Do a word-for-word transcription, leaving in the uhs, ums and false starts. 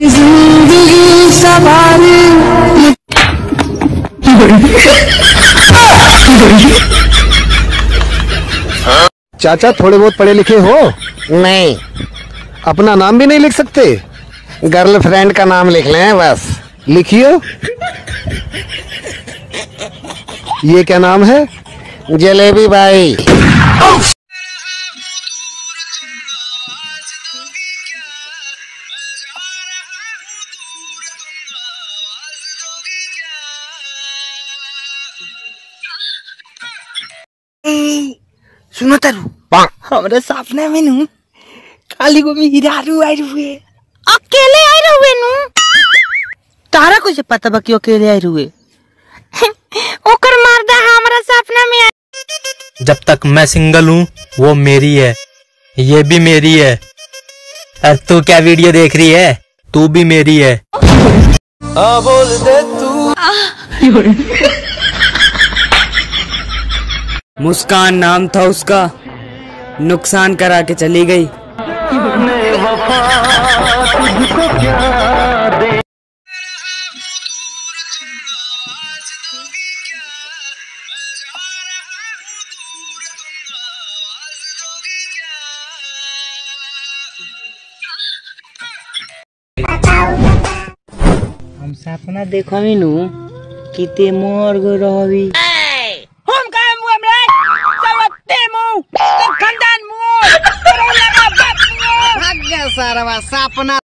जिंदगी सवारी। चाचा थोड़े बहुत पढ़े लिखे हो? नहीं। अपना नाम भी नहीं लिख सकते? गर्लफ्रेंड का नाम लिख लें बस। लिखिए। ये क्या नाम है? जलेबी बाई। सुनो तरु, हमारे सपने में नू काली को में हीरारू आई हुए। अकेले आई हुए नू? तारा को से पता बा कि अकेले आई हुए? ओकर मर्दा हमारा सपना में आई। जब तक मैं सिंगल हूँ वो मेरी है, ये भी मेरी है। और तू क्या वीडियो देख रही है? तू भी मेरी है। आ बोल दे तू। मुस्कान नाम था उसका, नुकसान करा के चली गई। हम सपना देखो मीनू कि ते मोर गो रहबी। हम का मुए में चलते मु तो खानदान मु तो लगा बात मु। भाग गया सारा सपना।